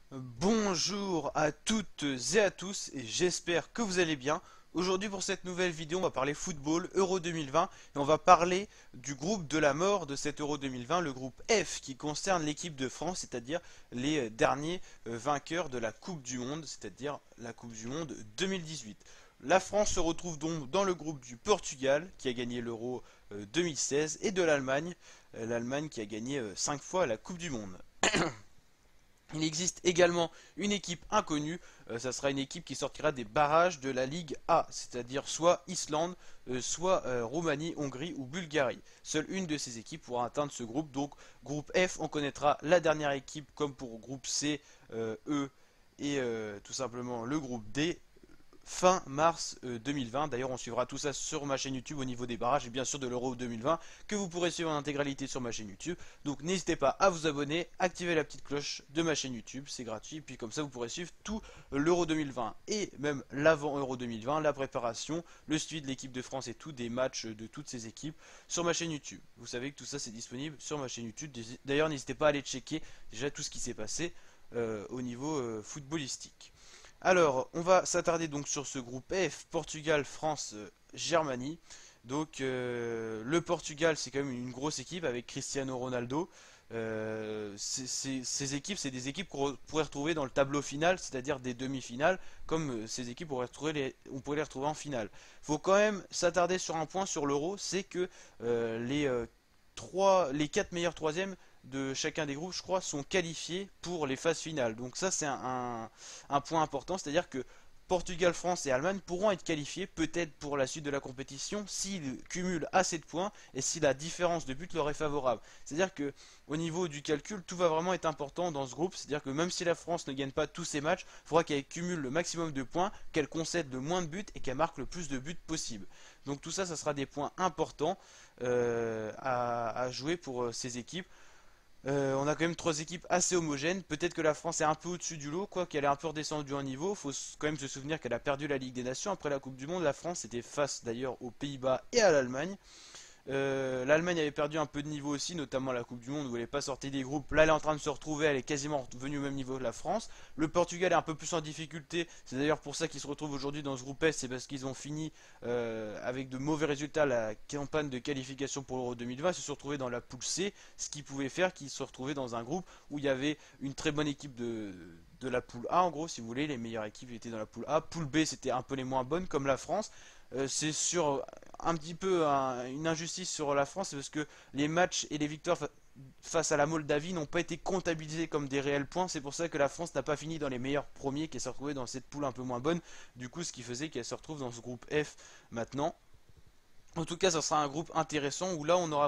Bonjour à toutes et à tous et j'espère que vous allez bien. Aujourd'hui pour cette nouvelle vidéo on va parler football Euro 2020 et on va parler du groupe de la mort de cet Euro 2020, le groupe F qui concerne l'équipe de France, c'est-à-dire les derniers vainqueurs de la Coupe du Monde, c'est-à-dire la Coupe du Monde 2018. La France se retrouve donc dans le groupe du Portugal qui a gagné l'Euro 2016 et de l'Allemagne qui a gagné 5 fois la Coupe du Monde. Il existe également une équipe inconnue, ça sera une équipe qui sortira des barrages de la Ligue A, c'est-à-dire soit Islande, soit Roumanie, Hongrie ou Bulgarie. Seule une de ces équipes pourra atteindre ce groupe, donc groupe F, on connaîtra la dernière équipe comme pour groupe C, E et tout simplement le groupe D fin mars 2020. D'ailleurs, on suivra tout ça sur ma chaîne YouTube au niveau des barrages et bien sûr de l'Euro 2020 que vous pourrez suivre en intégralité sur ma chaîne YouTube. Donc n'hésitez pas à vous abonner, activer la petite cloche de ma chaîne YouTube, c'est gratuit. Et puis comme ça, vous pourrez suivre tout l'Euro 2020 et même l'avant Euro 2020, la préparation, le suivi de l'équipe de France et tout, des matchs de toutes ces équipes sur ma chaîne YouTube. Vous savez que tout ça c'est disponible sur ma chaîne YouTube. D'ailleurs, n'hésitez pas à aller checker déjà tout ce qui s'est passé au niveau footballistique. Alors, on va s'attarder donc sur ce groupe F, Portugal, France, Germanie. Donc, le Portugal, c'est quand même une grosse équipe avec Cristiano Ronaldo. Ces équipes, c'est des équipes qu'on pourrait retrouver dans le tableau final, c'est-à-dire des demi-finales, comme ces équipes, on pourrait les retrouver en finale. Il faut quand même s'attarder sur un point sur l'Euro, c'est que les 4 meilleurs troisièmes de chacun des groupes, je crois, sont qualifiés pour les phases finales. Donc ça, c'est un point important, c'est-à-dire que Portugal, France et Allemagne pourront être qualifiés peut-être pour la suite de la compétition s'ils cumulent assez de points et si la différence de but leur est favorable. C'est-à-dire que au niveau du calcul, tout va vraiment être important dans ce groupe. C'est-à-dire que même si la France ne gagne pas tous ses matchs, il faudra qu'elle cumule le maximum de points, qu'elle concède le moins de buts et qu'elle marque le plus de buts possible. Donc tout ça, ça sera des points importants à jouer pour ces équipes. On a quand même trois équipes assez homogènes. Peut-être que la France est un peu au-dessus du lot, quoi qu'elle est un peu redescendue en niveau. Il faut quand même se souvenir qu'elle a perdu la Ligue des Nations après la Coupe du Monde. La France était face d'ailleurs aux Pays-Bas et à l'Allemagne. L'Allemagne avait perdu un peu de niveau aussi, notamment à la Coupe du Monde où elle n'est pas sortie des groupes. Là, elle est en train de se retrouver, elle est quasiment revenue au même niveau que la France. Le Portugal est un peu plus en difficulté. C'est d'ailleurs pour ça qu'ils se retrouvent aujourd'hui dans ce groupe S. C'est parce qu'ils ont fini avec de mauvais résultats la campagne de qualification pour l'Euro 2020. Ils se sont retrouvés dans la poule C, ce qui pouvait faire qu'ils se retrouvaient dans un groupe où il y avait une très bonne équipe de la poule A, en gros, si vous voulez, les meilleures équipes étaient dans la poule A. Poule B, c'était un peu les moins bonnes, comme la France. C'est sur un petit peu une injustice sur la France, c'est parce que les matchs et les victoires face à la Moldavie n'ont pas été comptabilisés comme des réels points. C'est pour ça que la France n'a pas fini dans les meilleurs premiers, qu'elle s'est retrouvée dans cette poule un peu moins bonne. Du coup, ce qui faisait qu'elle se retrouve dans ce groupe F maintenant. En tout cas, ça sera un groupe intéressant où là on aura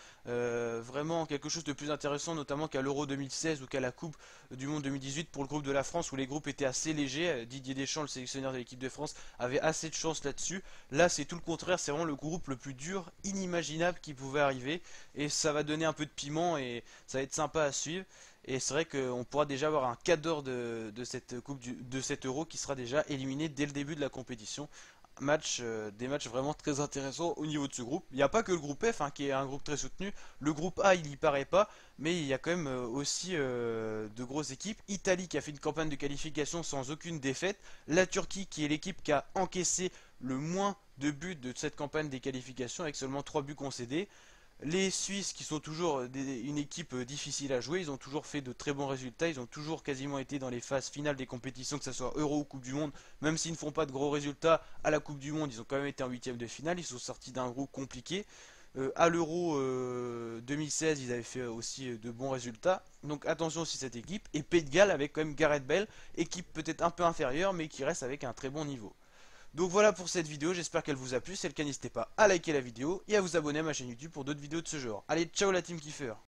vraiment quelque chose de plus intéressant, notamment qu'à l'Euro 2016 ou qu'à la Coupe du Monde 2018 pour le groupe de la France où les groupes étaient assez légers. Didier Deschamps, le sélectionneur de l'équipe de France, avait assez de chance là-dessus. Là, c'est tout le contraire, c'est vraiment le groupe le plus dur, inimaginable qui pouvait arriver et ça va donner un peu de piment et ça va être sympa à suivre. Et c'est vrai qu'on pourra déjà avoir un quart d'heure de cette de cet Euro qui sera déjà éliminé dès le début de la compétition des matchs vraiment très intéressants au niveau de ce groupe. Il n'y a pas que le groupe F hein, qui est un groupe très soutenu. Le groupe A, il y paraît pas, mais il y a quand même aussi de grosses équipes. Italie qui a fait une campagne de qualification sans aucune défaite. La Turquie qui est l'équipe qui a encaissé le moins de buts de cette campagne des qualifications avec seulement 3 buts concédés. Les Suisses qui sont toujours une équipe difficile à jouer, ils ont toujours fait de très bons résultats, ils ont toujours quasiment été dans les phases finales des compétitions, que ce soit Euro ou Coupe du Monde, même s'ils ne font pas de gros résultats à la Coupe du Monde, ils ont quand même été en huitième de finale, ils sont sortis d'un groupe compliqué. À l'Euro 2016, ils avaient fait aussi de bons résultats. Donc attention aussi cette équipe. Et Pays de Galles avec quand même Gareth Bale, équipe peut-être un peu inférieure, mais qui reste avec un très bon niveau. Donc voilà pour cette vidéo, j'espère qu'elle vous a plu. Si c'est le cas, n'hésitez pas à liker la vidéo et à vous abonner à ma chaîne YouTube pour d'autres vidéos de ce genre. Allez, ciao la team kiffer.